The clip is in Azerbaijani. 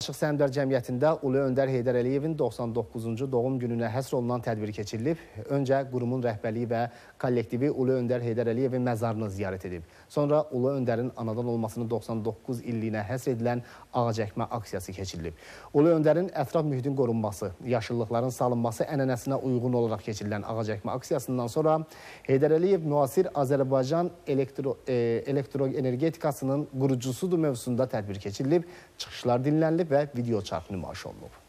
Aşıq Səhmdar Cəmiyyətində Ulu Öndər Heydər Əliyevin 99-cu doğum gününə həsr olunan tədbir keçirilib. Öncə qurumun rəhbərliyi və kollektivi Ulu Öndər Heydər Əliyevin məzarını ziyarət edib. Sonra Ulu Öndərin anadan olmasının 99 illiyinə həsr edilən ağac əkmə aksiyası keçirilib. Ulu Öndərin ətraf mühitin qorunması, yaşıllıqların salınması ənənəsinə uyğun olaraq keçirilən ağac əkmə aksiyasından sonra Heydər Əliyev müasir Azərbaycan elektroenergetikasının qurucusudur mövzusunda tədbir keçirilib, çıxışlar dinlənilib və video çarx nümayiş olunub.